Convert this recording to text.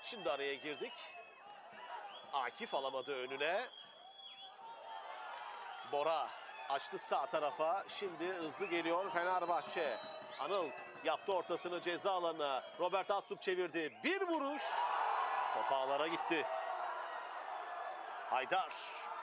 Şimdi araya girdik. Akif alamadı önüne. Bora açtı sağ tarafa. Şimdi hızlı geliyor Fenerbahçe. Anıl yaptı ortasını ceza alanına. Robert Atsup çevirdi. Bir vuruş. Top ağlara gitti. Haydar.